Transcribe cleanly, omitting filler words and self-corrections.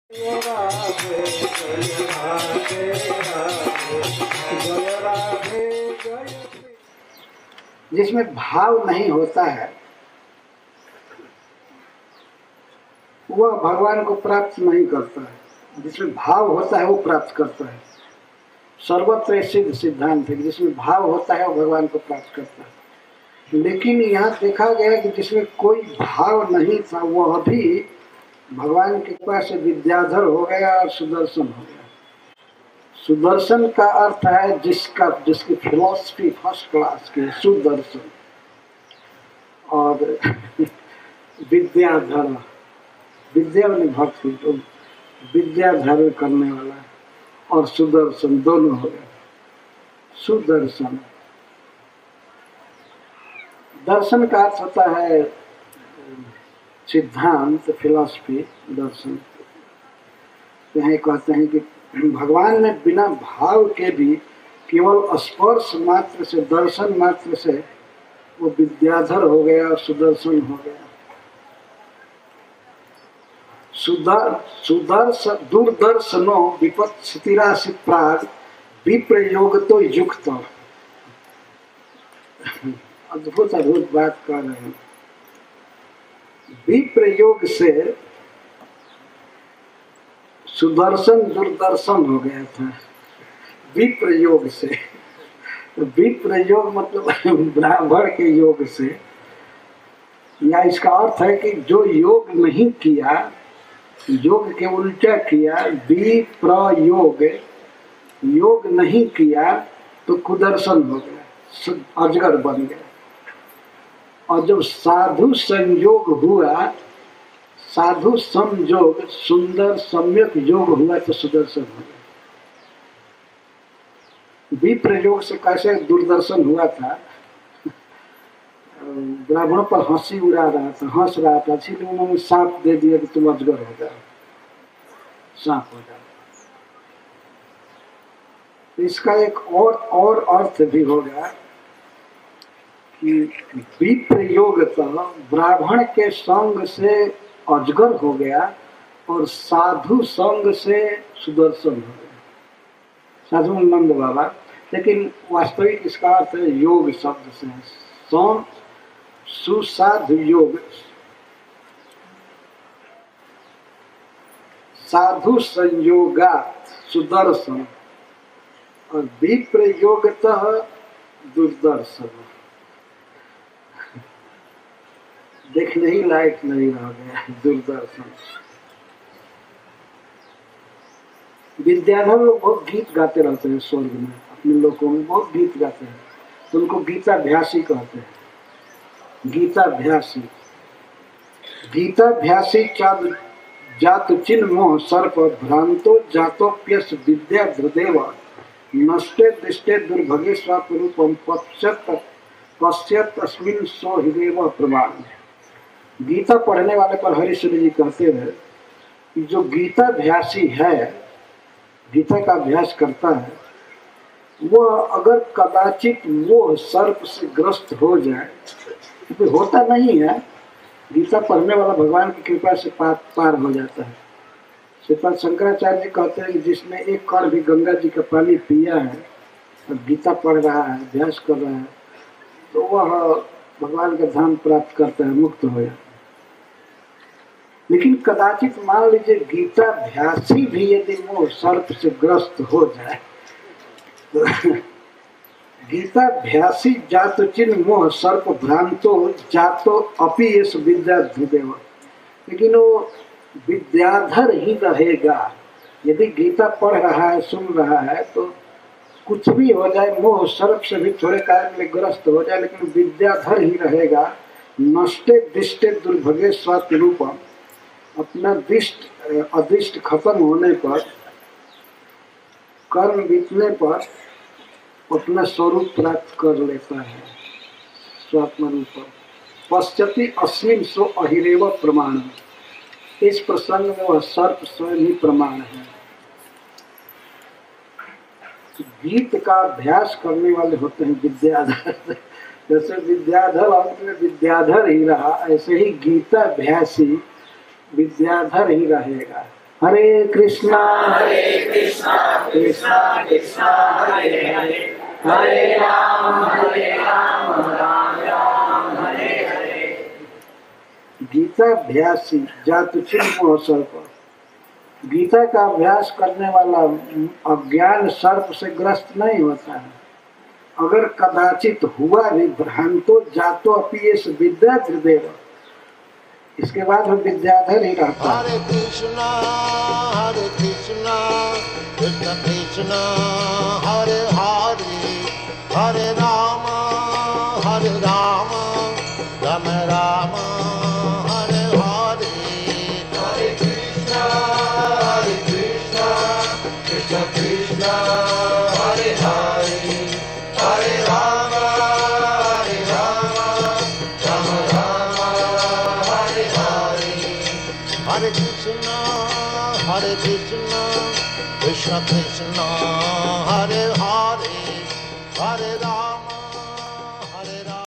जिसमें भाव नहीं होता है वह भगवान को प्राप्त नहीं करता है, जिसमें भाव होता है वो प्राप्त करता है। सर्वत्र सिद्ध सिद्धांत है, जिसमें भाव होता है वो भगवान को प्राप्त करता है। लेकिन यहाँ देखा गया कि जिसमें कोई भाव नहीं था वह भी भगवान की कृपा से विद्याधर हो गया और सुदर्शन हो गया। सुदर्शन का अर्थ है जिसकी फिलॉसफी फर्स्ट क्लास की, सुदर्शन। और विद्याधर, विद्या वाली भक्ति तो विद्याधर करने वाला, और सुदर्शन दोनों हो गए। सुदर्शन, दर्शन का अर्थ होता है सिद्धांत, फिलॉसफी, दर्शन। यहाँ कहते हैं कि भगवान ने बिना भाव के भी केवल स्पर्श मात्र से, दर्शन मात्र से वो विद्याधर हो गया, सुदर्शन हो गया। दूरदर्शनो विपत्स्थिरासि प्राग विप्रयोग तो युक्त। अद्भुत अद्भुत बात कर रहे हैं। विप्रयोग से सुदर्शन दूरदर्शन हो गया था, विप्रयोग से। विप्रयोग मतलब ब्राह्मण के योग से, या इसका अर्थ है कि जो योग नहीं किया, योग के उल्टा किया, विप्रयोग, योग नहीं किया तो कुदर्शन हो गया, अजगर बन गया। और जब साधु संयोग हुआ, साधु संयोग, सुंदर सम्यक योग हुआ तो सुदर्शन हो गया। विप्रयोग से कैसे दूरदर्शन हुआ था, ब्राह्मणों पर हंसी उड़ा रहा था, हंस रहा था, इसलिए उन्होंने सांप दे दिया कि तुम अजगर हो जाओ, सांप हो जाओ। इसका एक और अर्थ भी हो गया कि विप्रयोग तो ब्राह्मण के संग से अजगर हो गया और साधु संग से सुदर्शन हो गया, साधु नंद बाबा। लेकिन वास्तविक इसका अर्थ है योग शब्द से, सौम सुसाधु योग, साधु संयोगात सुदर्शन, और विप्रयोगतः दुर्दर्शन। देखने ही लायक नहीं रह गया दुर्दर्शन। विद्याधर लोग बहुत गीत गाते रहते हैं स्वर्ग में, अपने लोगों में बहुत गीत गाते हैं, तो उनको गीताभ्यासी कहते हैं। गीताभ्यासी, गीताभ्यासी जातु चिन्ह मोह सर्प भ्रांतो जातोप्यस विद्या ध्रुदेव नष्टे दृष्टे दुर्भगे स्वरूपम पश्यत तस्मिन् सो हृदेव प्रमाण। गीता पढ़ने वाले पर हरिश्चंद्र जी कहते हैं कि जो गीताभ्यासी है, गीता का अभ्यास करता है, वह अगर कदाचित मोह सर्प से ग्रस्त हो जाए, तो होता नहीं है, गीता पढ़ने वाला भगवान की कृपा से पार हो जाता है। श्रीपाद शंकराचार्य जी कहते हैं कि जिसने एक कण भी गंगा जी का पानी पिया है और गीता पढ़ रहा है, अभ्यास कर रहा है, तो वह भगवान का धाम प्राप्त करता है, मुक्त हो जाता है। लेकिन कदाचित मान लीजिए गीताभ्यासी भी यदि मोह सर्प से ग्रस्त हो जाए, तो गीताभ्यासी जातो चिन्ह मोह सर्प भ्रांतो जातो अपि यस विद्या ध्रुदेव, लेकिन वो विद्याधर ही रहेगा। यदि गीता पढ़ रहा है, सुन रहा है, तो कुछ भी हो जाए, मोह सर्प से भी थोड़े काल में ग्रस्त हो जाए, लेकिन विद्याधर ही रहेगा। नष्टे दिष्टे दुर्भगे स्वरूपम, अपना अदृष्ट खत्म होने पर, कर्म बीतने पर अपना स्वरूप प्राप्त कर लेता है, स्वात्म रूप। पश्यति अस्मिन् सो अहिरेव प्रमाण, इस प्रसंग में वह सर्प स्वयं ही प्रमाण है। गीत का अभ्यास करने वाले होते हैं विद्याधर। जैसे विद्याधर अंत में विद्याधर ही रहा, ऐसे ही गीताभ्यासी विद्याधर ही रहेगा। हरे कृष्णा कृष्णा कृष्णा हरे हरे, हरे राम राम राम हरे हरे। गीताभ्यासी जातुचिन्ह सर्प, गीता का अभ्यास करने वाला अज्ञान सर्प से ग्रस्त नहीं होता है। अगर कदाचित हुआ भी भ्रांतो जातो अपीयस विद्या हृदय, इसके बाद वो विद्याधर ही रहता है। हरे कृष्णा कृष्ण कृष्ण हरे हरे, हरे राम राम राम हरे हरे। हरे कृष्ण कृष्ण कृष्ण हरे हरे, हरे राम राम राम हरे हरे। हरे कृष्ण कृष्ण कृष्ण हरे हरे, हरे राम